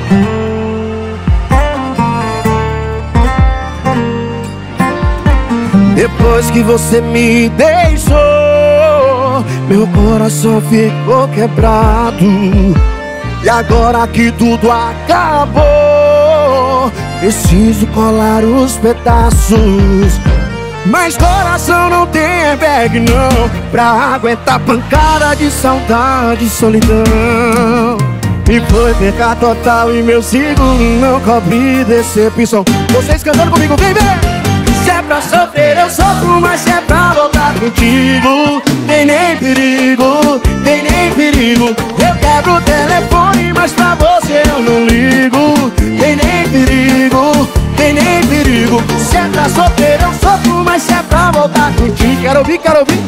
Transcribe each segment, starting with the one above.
Depois que você me deixou, meu coração ficou quebrado. E agora que tudo acabou, preciso colar os pedaços. Mas coração não tem airbag não, pra aguentar pancada de saudade e solidão. E foi pecado total e meu signo não cobre decepção. Vocês cantando comigo, vem ver! Se é pra sofrer eu sofro, mas se é pra voltar contigo, tem nem perigo, tem nem perigo. Eu quebro o telefone, mas pra você eu não ligo. Tem nem perigo, tem nem perigo. Se é pra sofrer eu sofro, mas se é pra voltar contigo, quero ouvir, quero ouvir.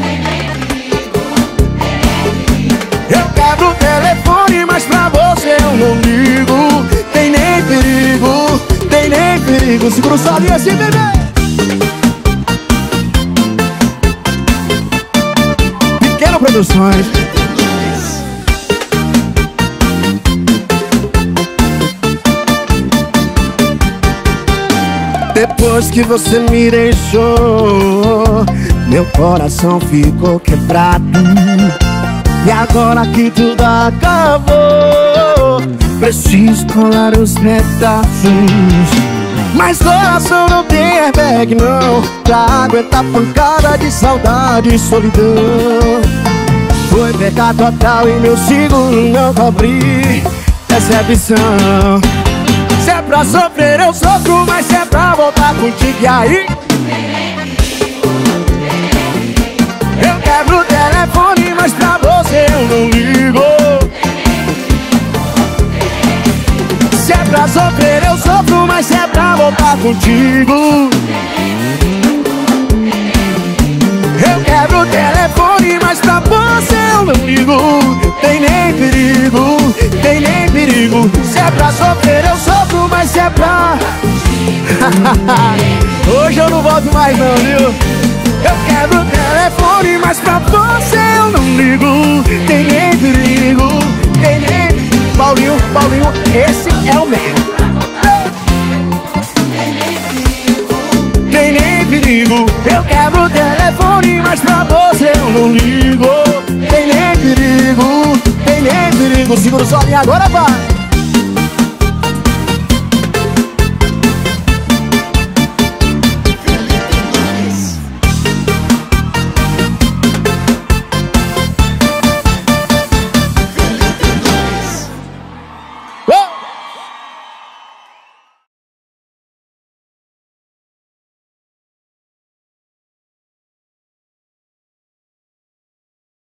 Eu quebro o telefone, mas pra você eu não ligo. Tem nem perigo, tem nem perigo. Segura o solinho assim, bebê. Pequeno Produções. Depois que você me deixou, meu coração ficou quebrado. E agora que tudo acabou, preciso colar os pedaços. Mas coração não tem airbag não, pra aguentar pancada de saudade e solidão. Foi pecado total e meu signo não cobre decepção. Se é pra sofrer eu sofro, mas se é pra voltar contigo, e aí? Eu quebro o telefone, mas pra você eu não ligo. Se é pra sofrer eu sofro, mas se é pra voltar contigo. Eu quebro o telefone, mas pra você eu não ligo. Tem nem perigo, tem nem perigo. Se é pra sofrer eu sofro, mas se é pra... Hoje eu não volto mais não, viu? Eu quebro o telefone, mas pra você eu não ligo. Tem nem perigo, tem nem... Paulinho, Paulinho, esse é o mesmo. Tem nem perigo. Eu quebro o telefone, mas pra você eu não ligo. Tem nem perigo, tem nem perigo. Segura o solinho agora, vai.